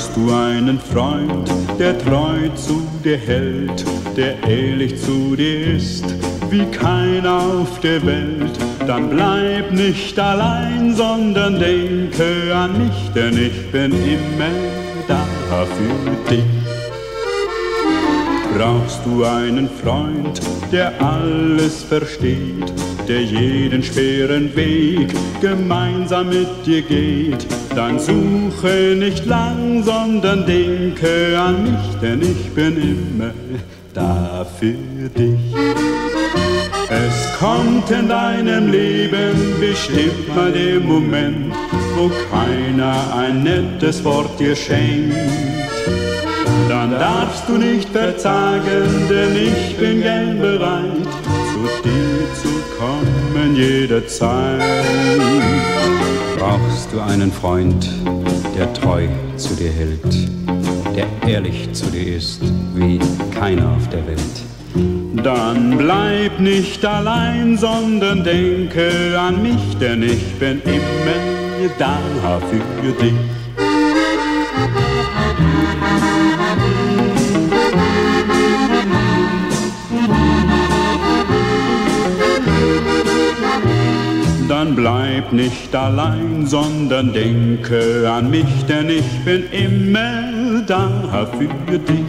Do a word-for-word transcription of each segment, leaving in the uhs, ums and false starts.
Brauchst du einen Freund, der treu zu dir hält, der ehrlich zu dir ist, wie keiner auf der Welt, dann bleib nicht allein, sondern denke an mich, denn ich bin immer da für dich. Brauchst du einen Freund, der alles versteht, der jeden schweren Weg gemeinsam mit dir geht, dann suche nicht lang, sondern denke an mich, denn ich bin immer da für dich. Es kommt in deinem Leben bestimmt mal der Moment, wo keiner ein nettes Wort dir schenkt. Dann darfst du nicht verzagen, denn ich bin gern bereit, zu dir zu kommen jederzeit. Brauchst du einen Freund, der treu zu dir hält, der ehrlich zu dir ist, wie keiner auf der Welt, dann bleib nicht allein, sondern denke an mich, denn ich bin immer da für dich. Dann bleib nicht allein, sondern denke an mich, denn ich bin immer da für dich.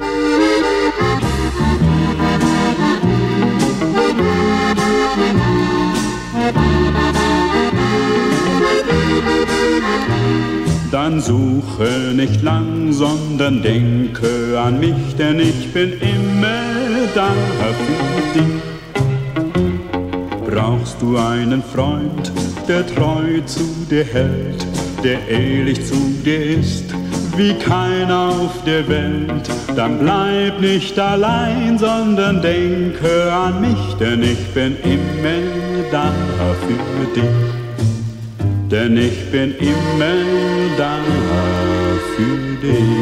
Dann suche nicht lang, sondern denke an mich, denn ich bin immer da für dich. Brauchst du einen Freund, der treu zu dir hält, der ehrlich zu dir ist, wie keiner auf der Welt, dann bleib nicht allein, sondern denke an mich, denn ich bin immer da für dich. Denn ich bin immer da für dich.